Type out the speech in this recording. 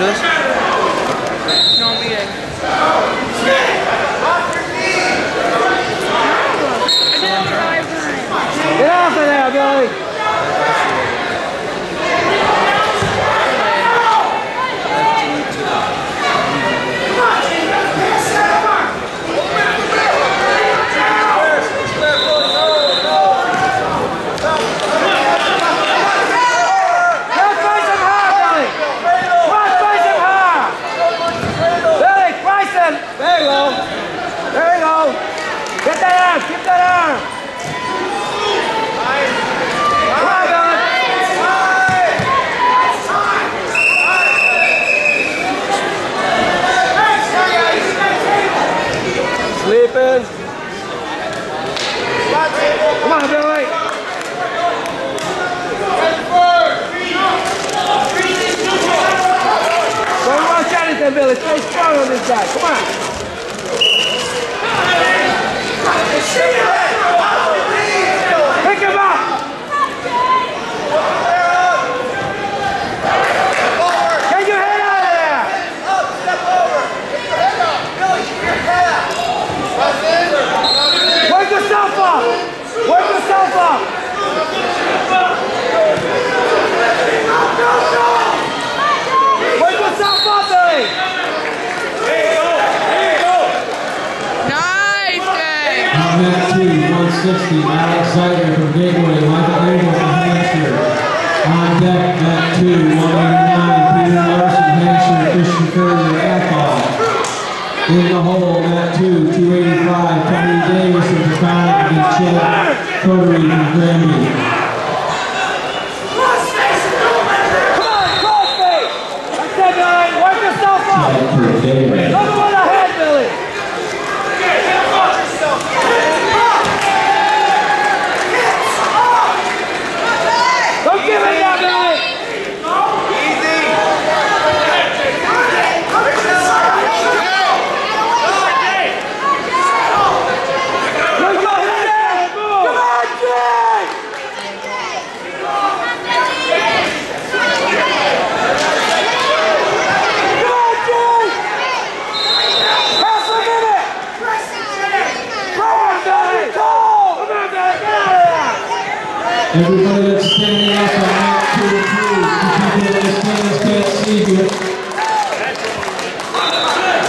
this? No, I'm good. Get off of there, Billy! There you go. There you go. Get that arm. Keep that arm. Come on, Billy. Sleeping. Come on, Billy. Don't watch anything, Billy. Stay strong on this guy. Come on. Pick him up! Get your head out of there! Up, step over! Get your head up! Billy, get your head out! Work yourself up! Work yourself up! Work yourself up, Billy! Mat 2, 160, Alex Zeidler from Gateway, Michael Abel from Hampshire. On deck, Mat 2, 189, Peter Larson, Hampshire, Christian Currier, Athol. In the hole, Mat 2, 285, Tony Davis from Peconic and Chad Coterie from Grammy. Come on, crossface! That's it, Billy! Work yourself up! For Davis. Look over the head, Billy! Don't give it down, Billy! Easy! Good go, Jay! Come on, Jay! Come on, Jay! Half a minute! Come on, Billy! Come on, Billy! Get out of there! Everybody that's standing up on Mat 2 and 3, the people that stand can't see you.